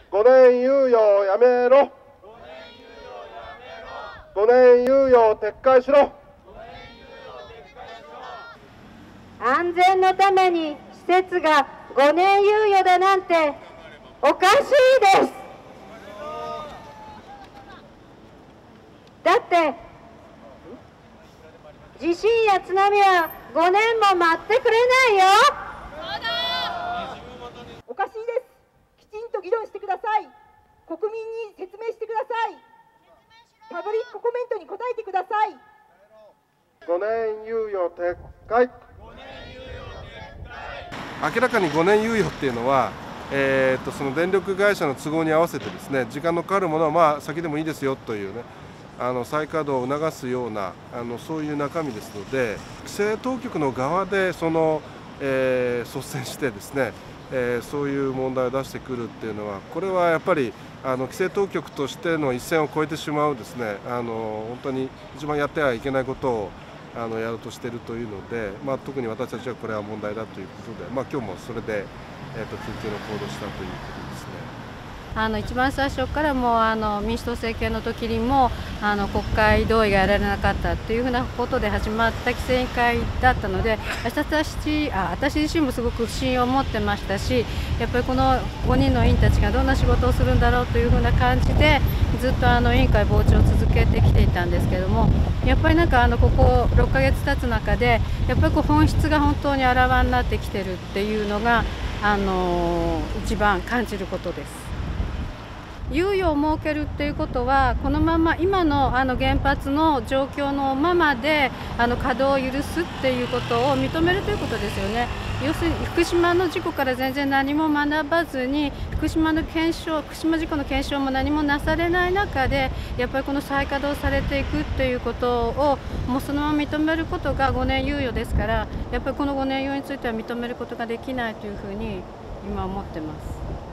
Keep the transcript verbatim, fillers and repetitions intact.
ごねん猶予をやめろ。ごねん猶予を撤回しろ。 安全のために施設がごねん猶予だなんておかしいです。だって地震や津波はごねんも待ってくれないよ。 おかしいです。きちんと議論してください。国民に説明してください。パブリックコメントに答えてください。 ごねん猶予撤回。 明らかにごねん猶予っていうのは、えー、とその電力会社の都合に合わせてですね、時間のかかるものはまあ先でもいいですよというね、あの再稼働を促すようなあのそういう中身ですので、規制当局の側でその、えー、率先してですね、えー、そういう問題を出してくるっていうのは、これはやっぱりあの規制当局としての一線を越えてしまうですね、あの本当に一番やってはいけないことをあのやろうとしているというので、まあ、特に私たちはこれは問題だということで、まあ、今日もそれで、えー、と緊急の行動をしたということですね。 あの一番最初からもうあの民主党政権の時にもあの国会同意が得られなかったというふうなことで始まった規制委員会だったので、私あ私自身もすごく不信を持ってましたし、やっぱりこのごにんの委員たちがどんな仕事をするんだろうというふうな感じでずっとあの委員会傍聴を続けてきていたんですけれども、やっぱりなんかあのこころっかげつ経つ中でやっぱりこう本質が本当にあらわになってきてるっていうのがあの一番感じることです。猶予を設けるっていうことは、このまま今のあの原発の状況のままであの稼働を許すっていうことを認めるということですよね。要するに福島の事故から全然何も学ばずに、福島の検証、福島事故の検証も何もなされない中で、やっぱりこの再稼働されていくっていうことをもうそのまま認めることがごねん猶予ですから、やっぱりこのごねん猶予については認めることができないというふうに今思ってます。